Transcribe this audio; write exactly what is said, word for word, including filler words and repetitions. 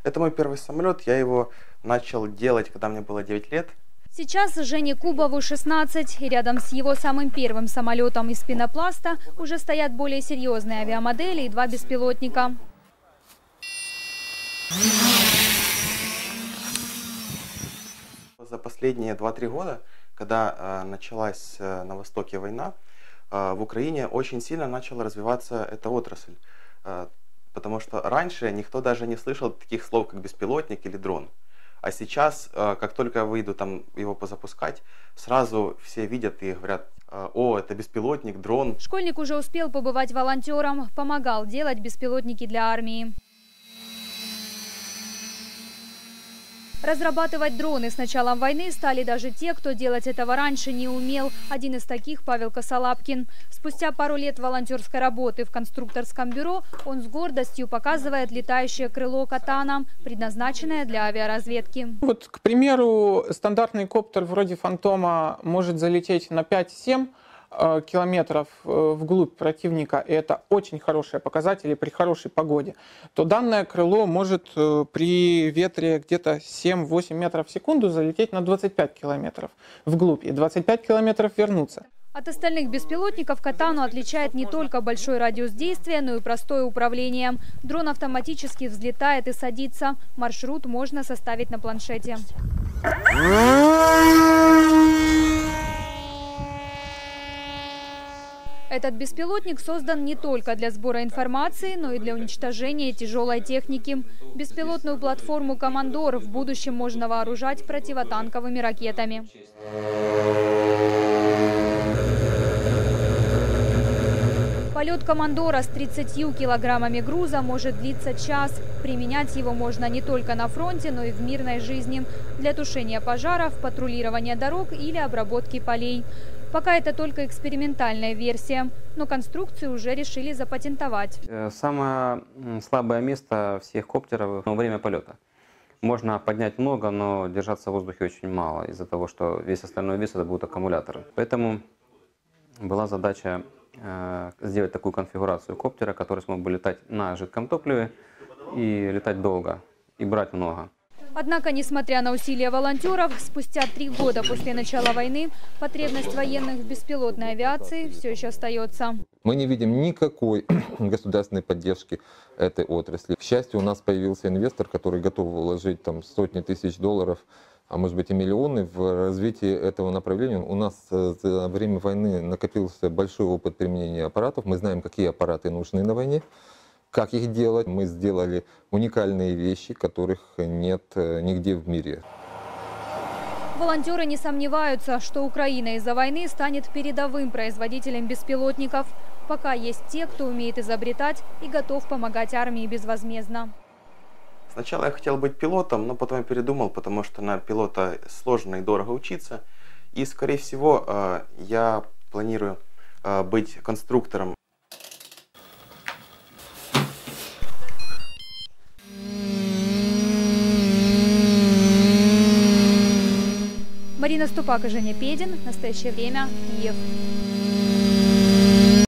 Это мой первый самолет, я его начал делать, когда мне было девять лет. Сейчас Жене Кубову шестнадцать, и рядом с его самым первым самолетом из пенопласта уже стоят более серьезные авиамодели и два беспилотника. За последние два-три года, когда э, началась э, на Востоке война, э, в Украине очень сильно начала развиваться эта отрасль. Э, потому что раньше никто даже не слышал таких слов, как беспилотник или дрон. А сейчас, э, как только я выйду там его позапускать, сразу все видят и говорят: о, это беспилотник, дрон. Школьник уже успел побывать волонтером, помогал делать беспилотники для армии. Разрабатывать дроны с началом войны стали даже те, кто делать этого раньше не умел. Один из таких – Павел Косолапкин. Спустя пару лет волонтерской работы в конструкторском бюро он с гордостью показывает летающее крыло «Катана», предназначенное для авиаразведки. Вот, к примеру, стандартный коптер вроде «Фантома» может залететь на пять-семь километров вглубь противника, и это очень хорошие показатели при хорошей погоде, то данное крыло может при ветре где-то семь-восемь метров в секунду залететь на двадцать пять километров вглубь и двадцать пять километров вернуться. От остальных беспилотников «Катану» отличает не только большой радиус действия, но и простое управление. Дрон автоматически взлетает и садится. Маршрут можно составить на планшете. Этот беспилотник создан не только для сбора информации, но и для уничтожения тяжелой техники. Беспилотную платформу «Командор» в будущем можно вооружать противотанковыми ракетами. Полет «Командора» с тридцатью килограммами груза может длиться час. Применять его можно не только на фронте, но и в мирной жизни. Для тушения пожаров, патрулирования дорог или обработки полей. Пока это только экспериментальная версия, но конструкцию уже решили запатентовать. Самое слабое место всех коптеров – время полета. Можно поднять много, но держаться в воздухе очень мало, из-за того, что весь остальной вес – это будут аккумуляторы. Поэтому была задача э, сделать такую конфигурацию коптера, который смог бы летать на жидком топливе и летать долго, и брать много. Однако, несмотря на усилия волонтеров, спустя три года после начала войны потребность военных в беспилотной авиации все еще остается. Мы не видим никакой государственной поддержки этой отрасли. К счастью, у нас появился инвестор, который готов вложить там сотни тысяч долларов, а может быть и миллионы в развитие этого направления. У нас за время войны накопился большой опыт применения аппаратов. Мы знаем, какие аппараты нужны на войне. Как их делать? Мы сделали уникальные вещи, которых нет нигде в мире. Волонтеры не сомневаются, что Украина из-за войны станет передовым производителем беспилотников. Пока есть те, кто умеет изобретать и готов помогать армии безвозмездно. Сначала я хотел быть пилотом, но потом я передумал, потому что на пилота сложно и дорого учиться. И, скорее всего, я планирую быть конструктором. Марина Ступак и Женя Педин. Настоящее время. Киев.